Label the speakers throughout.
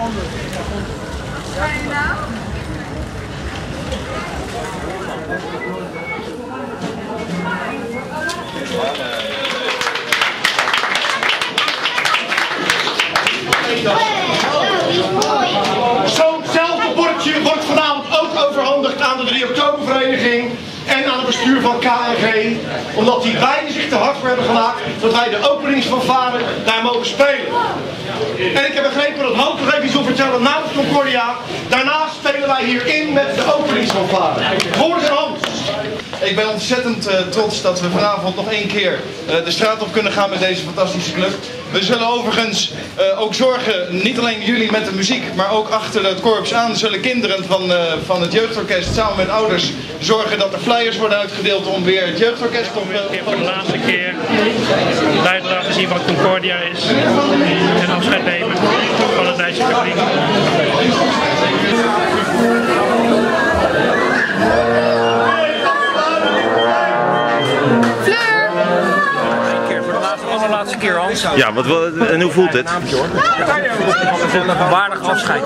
Speaker 1: Zo'nzelfde bordje wordt vanavond ook overhandigd aan de 3 oktobervereniging en aan het bestuur van KNG, omdat die beiden zich te hard voor hebben gemaakt dat wij de openingsfanfare daar mogen spelen. En ik heb begrepen dat Hans nog even iets wil vertellen namens Concordia. Daarnaast spelen wij hierin met de openingsfanfare. Woorden van Hans.
Speaker 2: Ik ben ontzettend trots dat we vanavond nog 1 keer de straat op kunnen gaan met deze fantastische club. We zullen overigens ook zorgen, niet alleen jullie met de muziek, maar ook achter het korps aan zullen kinderen van het jeugdorkest samen met ouders zorgen dat er flyers worden uitgedeeld om weer het jeugdorkest op
Speaker 3: voor de laatste keer buiten laten zien wat Concordia is en afscheid nemen van het Leidse publiek.
Speaker 4: Allerlaatste keer, Hans.
Speaker 5: Ja, en hoe voelt het?
Speaker 4: Een waardig afscheid.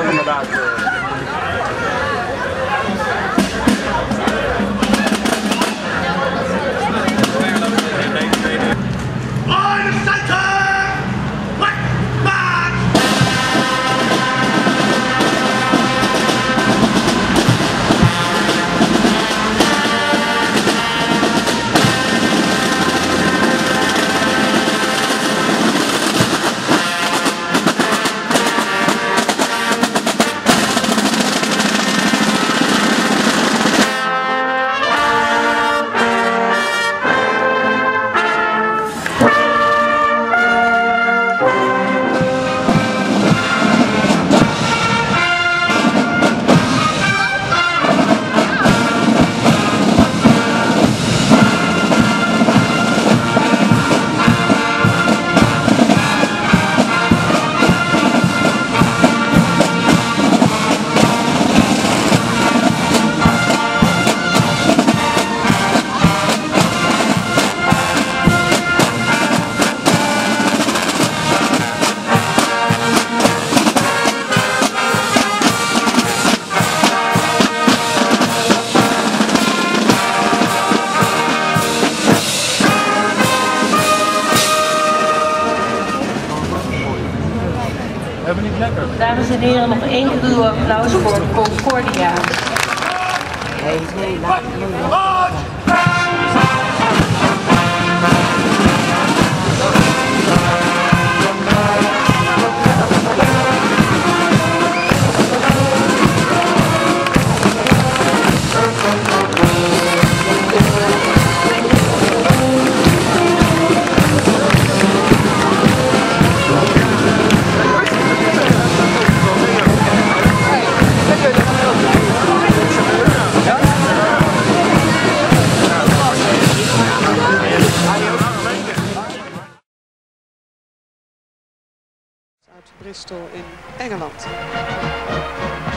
Speaker 6: Dames en heren, nog 1 ruwe applaus voor Concordia.
Speaker 7: Uit Bristol in Engeland.